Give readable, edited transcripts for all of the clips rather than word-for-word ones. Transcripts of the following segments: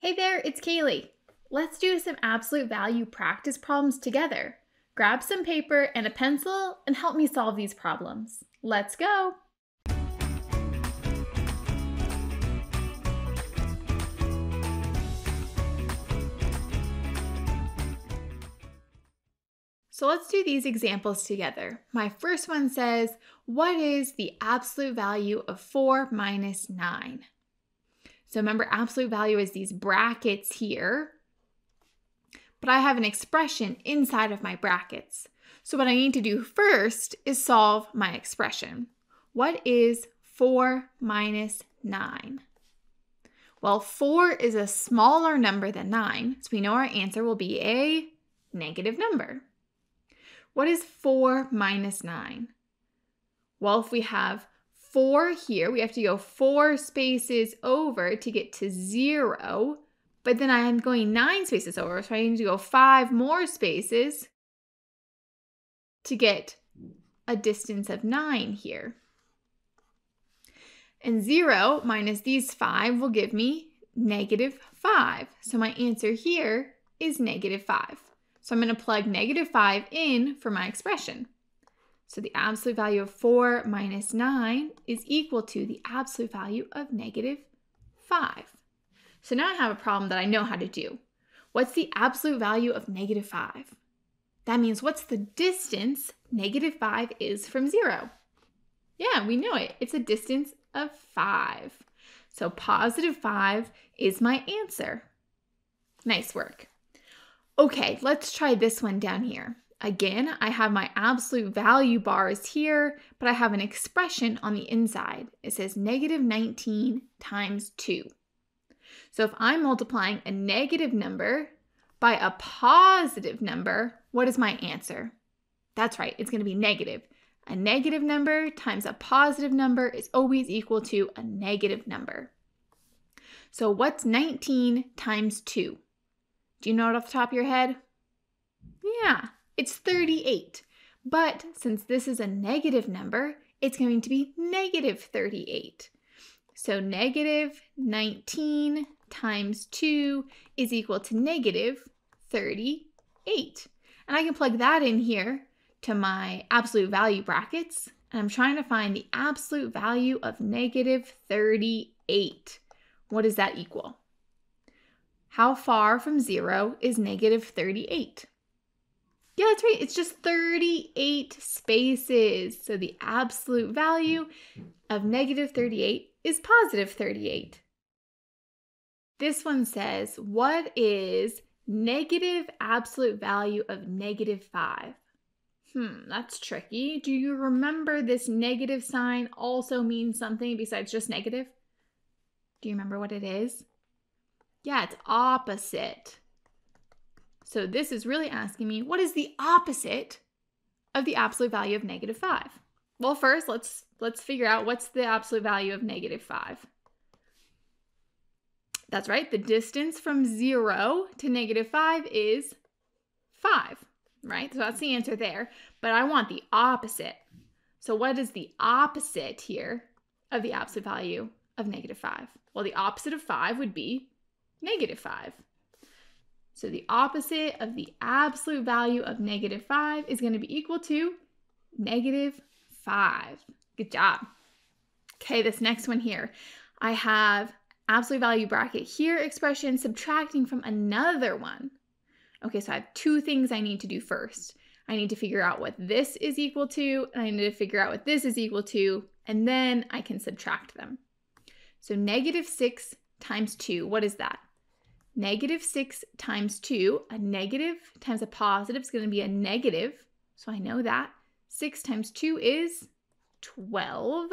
Hey there, it's Kaylee. Let's do some absolute value practice problems together. Grab some paper and a pencil and help me solve these problems. Let's go! So let's do these examples together. My first one says, what is the absolute value of 4 minus 9? So remember, absolute value is these brackets here, but I have an expression inside of my brackets. So what I need to do first is solve my expression. What is 4 minus 9? Well, 4 is a smaller number than 9, so we know our answer will be a negative number. What is 4 minus 9? Well, if we have 4 here, we have to go 4 spaces over to get to 0, but then I am going 9 spaces over, so I need to go 5 more spaces to get a distance of 9 here. And 0 minus these 5 will give me negative 5. So my answer here is negative 5. So I'm going to plug negative 5 in for my expression. So the absolute value of 4 minus 9 is equal to the absolute value of negative 5. So now I have a problem that I know how to do. What's the absolute value of negative 5? That means what's the distance negative 5 is from 0? Yeah, we know it. It's a distance of 5. So positive 5 is my answer. Nice work. Okay, let's try this one down here. Again, I have my absolute value bars here, but I have an expression on the inside. It says negative 19 times 2. So if I'm multiplying a negative number by a positive number, what is my answer? That's right, it's going to be negative. A negative number times a positive number is always equal to a negative number. So what's 19 times 2? Do you know it off the top of your head? Yeah, it's 38. But since this is a negative number, it's going to be negative 38. So negative 19 times 2 is equal to negative 38. And I can plug that in here to my absolute value brackets. And I'm trying to find the absolute value of negative 38. What does that equal? How far from 0 is negative 38? Yeah, that's right. It's just 38 spaces. So the absolute value of negative 38 is positive 38. This one says, what is negative absolute value of negative 5? That's tricky. Do you remember this negative sign also means something besides just negative? Do you remember what it is? Yeah, it's opposite. So this is really asking me, what is the opposite of the absolute value of negative 5? Well, first, let's figure out what's the absolute value of negative 5. That's right, the distance from 0 to negative 5 is 5, right? So that's the answer there, but I want the opposite. So what is the opposite here of the absolute value of negative 5? Well, the opposite of 5 would be negative 5. So the opposite of the absolute value of negative 5 is going to be equal to negative 5. Good job. Okay, this next one here. I have absolute value bracket here expression subtracting from another one. Okay, so I have two things I need to do first. I need to figure out what this is equal to, and I need to figure out what this is equal to, and then I can subtract them. So negative 6 times 2, what is that? Negative 6 times 2, a negative times a positive is going to be a negative, so I know that. 6 times 2 is 12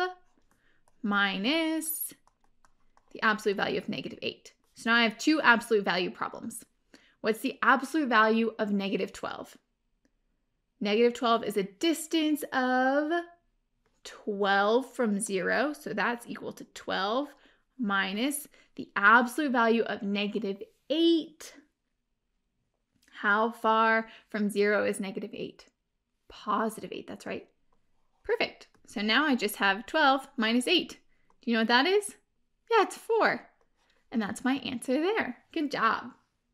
minus the absolute value of negative 8. So now I have two absolute value problems. What's the absolute value of negative 12? Negative 12 is a distance of 12 from 0, so that's equal to 12 minus the absolute value of negative 8. How far from 0 is negative 8? Positive 8, that's right. Perfect. So now I just have 12 minus 8. Do you know what that is? Yeah, it's 4. And that's my answer there. Good job.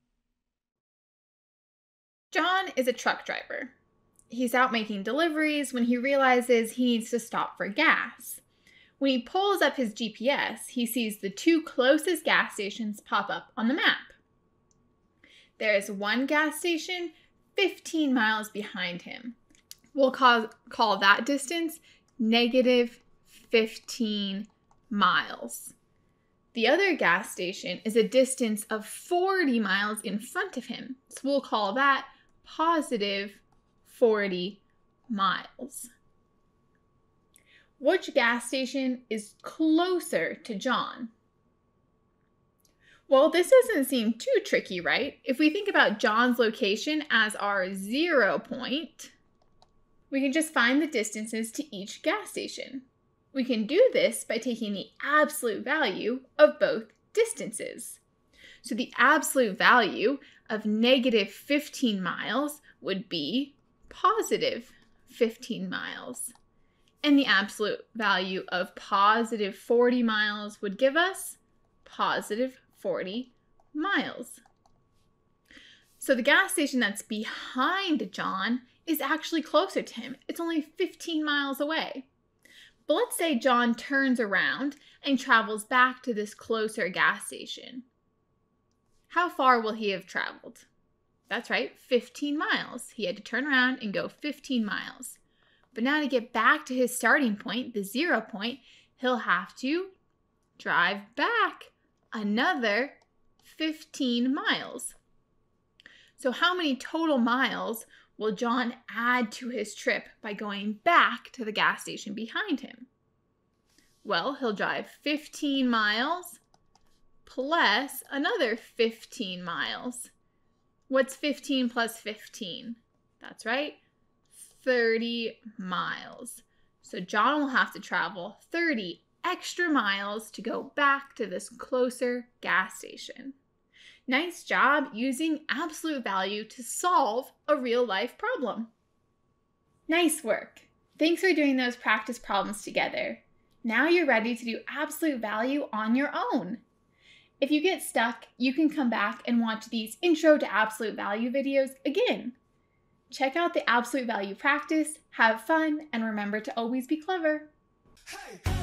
John is a truck driver. He's out making deliveries when he realizes he needs to stop for gas. When he pulls up his GPS, he sees the 2 closest gas stations pop up on the map. There is one gas station 15 miles behind him. We'll call that distance negative 15 miles. The other gas station is a distance of 40 miles in front of him. So we'll call that positive 40 miles. Which gas station is closer to John? Well, this doesn't seem too tricky, right? If we think about John's location as our 0 point, we can just find the distances to each gas station. We can do this by taking the absolute value of both distances. So the absolute value of negative 15 miles would be positive 15 miles. And the absolute value of positive 40 miles would give us positive 40 miles. So the gas station that's behind John is actually closer to him. It's only 15 miles away. But let's say John turns around and travels back to this closer gas station. How far will he have traveled? That's right, 15 miles. He had to turn around and go 15 miles. But now to get back to his starting point, the 0 point, he'll have to drive back another 15 miles. So how many total miles will John add to his trip by going back to the gas station behind him? Well, he'll drive 15 miles plus another 15 miles. What's 15 plus 15? That's right, 30 miles. So John will have to travel 30 extra miles to go back to this closer gas station. Nice job using absolute value to solve a real-life problem. Nice work. Thanks for doing those practice problems together. Now you're ready to do absolute value on your own. If you get stuck, you can come back and watch these Intro to Absolute Value videos again. Check out the absolute value practice, have fun, and remember to always be clever. Hey.